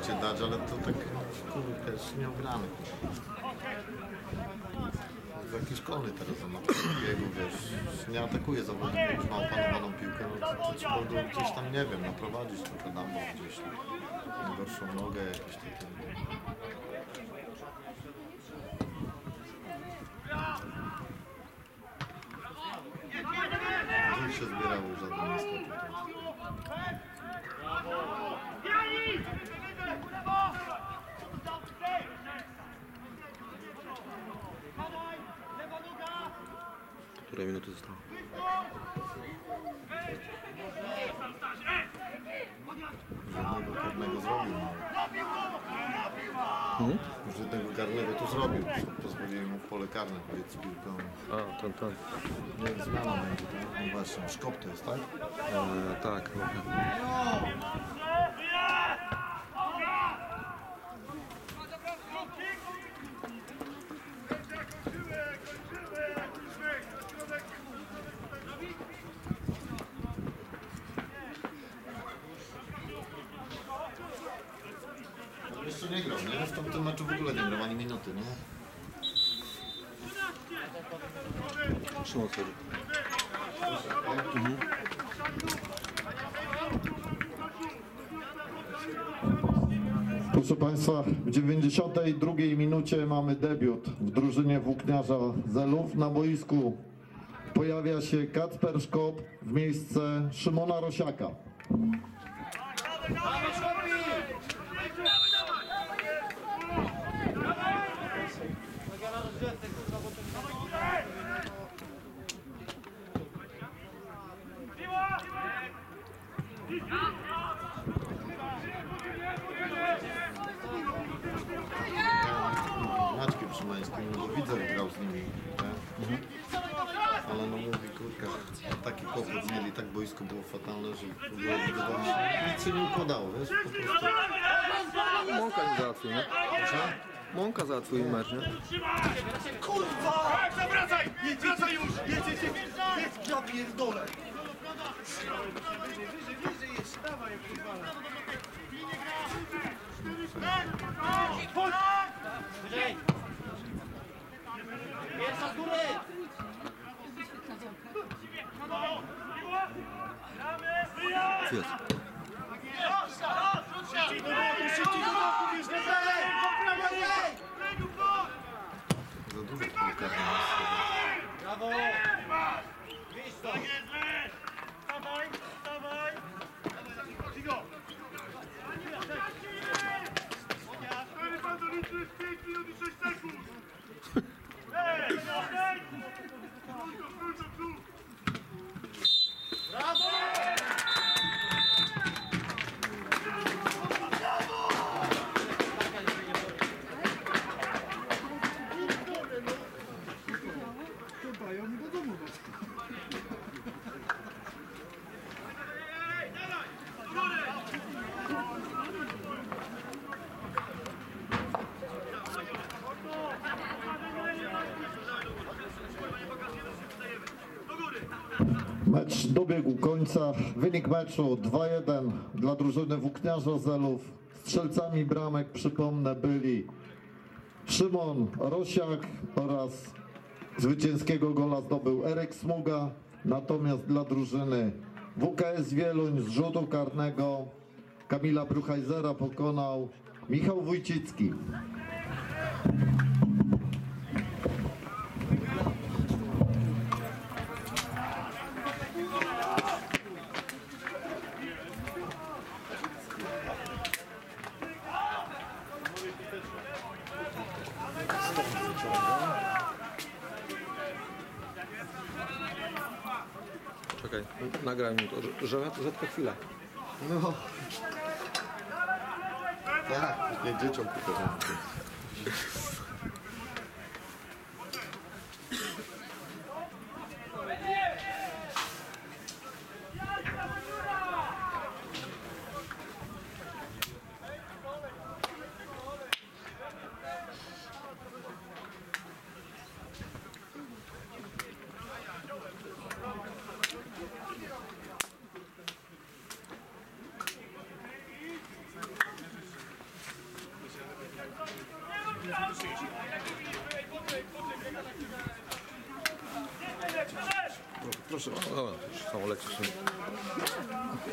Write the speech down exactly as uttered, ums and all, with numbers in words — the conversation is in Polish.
punkcie dać, ale to tak, kurde, jest nieograny. To jakiś szkolny teraz on na biegu, wiesz, nie atakuje zawodnika, już ma opanowaną piłkę, no to trzeba go gdzieś tam, nie wiem, naprowadzić trochę damą gdzieś na gorszą nogę jakieś takie. Już się zbierały żadne niestety. Które minuty zostało? Żadnego karnego zrobił. Hmm? Żadnego karnego tu zrobił. Pozwolili mu w pole karne biec z piłką. A, ten, ten. Nie wiem, zmiana będzie. To, no właśnie, Szkop to jest, tak? E, tak. Jeszcze nie grał, nie? W tamtym meczu w ogóle nie grał ani minuty, nie? Szymon wchodzi. Mhm. Proszę Państwa, w dziewięćdziesiątej drugiej minucie mamy debiut w drużynie włókniarza Zelów. Na boisku pojawia się Kacper Szkop w miejsce Szymona Rosiaka. Maćkiem Szymańskim, no bo widzę, grał z nimi, nie? Mhm. Ale no mówi, kurka, taki kłopot mieli, tak boisko było fatalne, że w ogóle wydawało, nic się nie układało, wiesz, po prostu. Mąka nie załatwił, nie? Co? Mąka załatwił im mecz, nie? Kurwa! Tak, zawracaj! Jedź, wracaj już! Jedź, jedź, jedź! Jedź, ja pierdolę! Pierwsza z góry! Jest. Szybciej do boku, szybciej do boku, wiesz, na prawej! Za dużo piłka jest. Brawo! Wyjdź to! Dawaj, dawaj! Cicho! Cztery bandolicy w pięć minut i sześć sekund! Ej, ej! Krótko, krótko, krótko! Brawo! Mecz dobiegł końca. Wynik meczu dwa jeden dla drużyny włókniarza Zelów. Strzelcami bramek, przypomnę, byli Szymon Rosiak oraz zwycięskiego gola zdobył Eryk Smuga. Natomiast dla drużyny W K S Wieluń z rzutu karnego Kamila Bruchajzera pokonał Michał Wójcicki. Czekaj, nagraj mi to. Rzadka chwila. No. Tak, nie dzieciom pokażę. Proszę, o, już samolecie się.